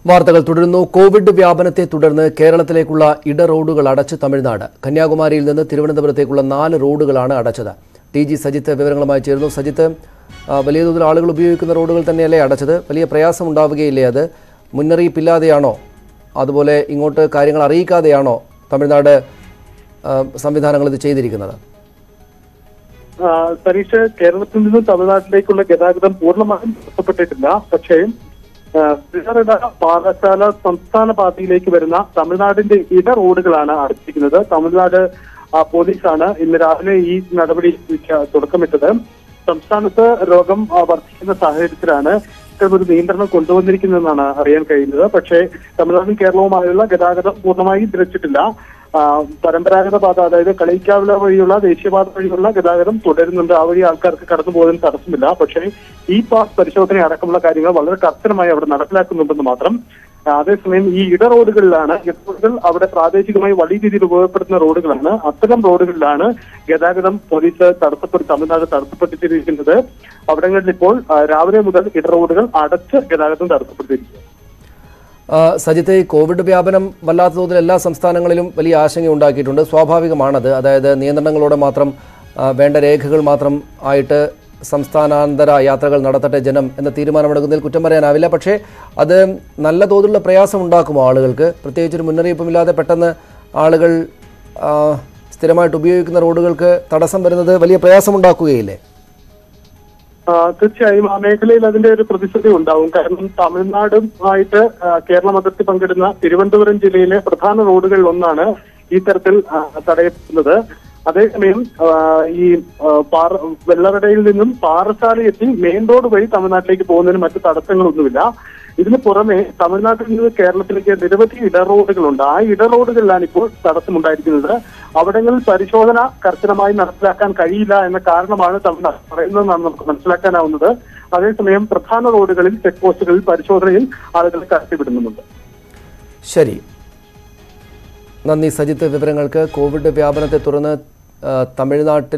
വാർത്തകൾ തുടരുന്നു. കോവിഡ് വ്യാപനത്തെ തുടർന്ന് കേരളത്തിലേക്കുള്ള ഇട റോഡുകൾ അടച്ച് തമിഴ്നാട്. കന്യാകുമാരിയിൽ നിന്ന് തിരുവനന്തപുരത്തേക്കുള്ള 4 റോഡുകളാണ് അടച്ചത്. ടി.ജി. സജിത്ത് വിവരങ്ങളുമായി ചേരുന്നു. സജിത്ത്, വലിയ തോതിൽ ആളുകൾ ഉപയോഗിക്കുന്ന റോഡുകൾ തന്നെയല്ലേ അടച്ചത്? വലിയ പ്രയാസം ഉണ്ടാവുകയില്ലേ? അത് മുന്നറിയിപ്പില്ലാതെയാണോ, അതുപോലെ ഇങ്ങോട്ട് കാര്യങ്ങൾ അറിയിക്കാതെയാണോ തമിഴ്നാട് സംവിധാനങ്ങൾ ഇത് ചെയ്തിരിക്കുന്നത്? സരീഷ്, കേരളത്തിൽ നിന്നും തമിഴ്നാട്ടിലേക്കുള്ള ഗതാഗതം പൂർണ്ണമായും തടസ്സപ്പെട്ടിട്ടില്ല. പക്ഷേ പാറശാല സംസ്ഥാന പാതയിലേക്ക് വരുന്ന തമിഴ്നാടിന്റെ ഇട റോഡുകളാണ് അടച്ചിരിക്കുന്നത്. തമിഴ്നാട് പോലീസാണ് ഇന്ന് രാവിലെ ഈ നടപടി തുടക്കമിട്ടത്. സംസ്ഥാനത്ത് രോഗം വർദ്ധിക്കുന്ന സാഹചര്യത്തിലാണ് ഇത്തരമൊരു നിയന്ത്രണം കൊണ്ടുവന്നിരിക്കുന്നതെന്നാണ് അറിയാൻ കഴിയുന്നത്. പക്ഷേ തമിഴ്നാടും കേരളവുമായുള്ള ഗതാഗതം പൂർണ്ണമായി നിലച്ചിട്ടില്ല. പരമ്പരാഗത പാത, അതായത് കളിക്കാവില വഴിയുള്ള ദേശീയപാത വഴിയുള്ള ഗതാഗതം തുടരുന്നുണ്ട്. ആ വഴി ആൾക്കാർക്ക് കടന്നു പോകുന്നതിന് തടസ്സമില്ല. പക്ഷേ ഈ പാസ് പരിശോധന അടക്കമുള്ള കാര്യങ്ങൾ വളരെ കർശനമായി അവിടെ നടപ്പിലാക്കുന്നുണ്ടെന്ന് മാത്രം. അതേസമയം ഈ ഇട റോഡുകളിലാണ്, റോഡുകൾ അവിടെ പ്രാദേശികമായി വലിയ രീതിയിൽ ഉപയോഗപ്പെടുത്തുന്ന റോഡുകളാണ്. അത്തരം റോഡുകളിലാണ് ഗതാഗതം പോലീസ് തമിഴ്നാട് തടസ്സപ്പെടുത്തിയിരിക്കുന്നത്. അവിടങ്ങളിൽ ഇപ്പോൾ രാവിലെ മുതൽ ഇട റോഡുകൾ അടച്ച് ഗതാഗതം തടസ്സപ്പെടുത്തിയിരിക്കുന്നു. സജിത്ത്, കോവിഡ് വ്യാപനം വല്ലാത്ത തോതിൽ എല്ലാ സംസ്ഥാനങ്ങളിലും വലിയ ആശങ്ക ഉണ്ടാക്കിയിട്ടുണ്ട്. സ്വാഭാവികമാണത്. അതായത് നിയന്ത്രണങ്ങളോടെ മാത്രം, വേണ്ട രേഖകൾ മാത്രം ആയിട്ട് സംസ്ഥാനാന്തര യാത്രകൾ നടത്തട്ടെ ജനം എന്ന തീരുമാനമെടുക്കുന്നതിൽ കുറ്റം പറയാനാവില്ല. പക്ഷേ അത് നല്ല തോതിലുള്ള പ്രയാസം ഉണ്ടാക്കുമോ ആളുകൾക്ക്? പ്രത്യേകിച്ചൊരു മുന്നറിയിപ്പുമില്ലാതെ പെട്ടെന്ന് ആളുകൾ സ്ഥിരമായിട്ട് ഉപയോഗിക്കുന്ന റോഡുകൾക്ക് തടസ്സം വരുന്നത് വലിയ പ്രയാസമുണ്ടാക്കുകയില്ലേ? തീർച്ചയായും ആ മേഖലയിൽ അതിന്റെ ഒരു പ്രതിസന്ധി ഉണ്ടാവും. കാരണം തമിഴ്നാടുമായിട്ട് കേരളം അതിർത്തി പങ്കിടുന്ന തിരുവനന്തപുരം ജില്ലയിലെ പ്രധാന റോഡുകളിൽ ഒന്നാണ് ഈ തരത്തിൽ തടയപ്പെടുന്നത്. അതേസമയം ഈ വെള്ളറടയിൽ നിന്നും പാറശാല എത്തി മെയിൻ റോഡ് വഴി തമിഴ്നാട്ടിലേക്ക് പോകുന്നതിന് മറ്റു തടസ്സങ്ങളൊന്നുമില്ല. ഇതിന് പുറമെ തമിഴ്നാട്ടിൽ നിന്ന് കേരളത്തിലേക്ക് നിരവധി ഇട റോഡുകളുണ്ട്. ആ ഇട റോഡുകളിലാണ് ഇപ്പോൾ തടസ്സമുണ്ടായിരിക്കുന്നത്. അവിടങ്ങളിൽ പരിശോധന കർശനമായി നടപ്പിലാക്കാൻ കഴിയില്ല എന്ന കാരണമാണ് തമിഴ്നാട് പറയുന്നതെന്നാണ് നമുക്ക് മനസ്സിലാക്കാനാവുന്നത്. അതേസമയം പ്രധാന റോഡുകളിൽ ചെക്ക് പോസ്റ്റുകളിൽ പരിശോധനയിൽ ആളുകൾ കടത്തിവിടുന്നുണ്ട്. ശരി, നന്ദി സജിത്ത് വിവരങ്ങൾക്ക്. കോവിഡ് വ്യാപനത്തെ തുടർന്ന് തമിഴ്നാട്ടിൽ